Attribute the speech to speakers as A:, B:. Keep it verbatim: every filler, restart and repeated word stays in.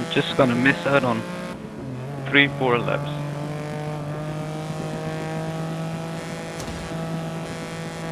A: just gonna miss out on three, four laps.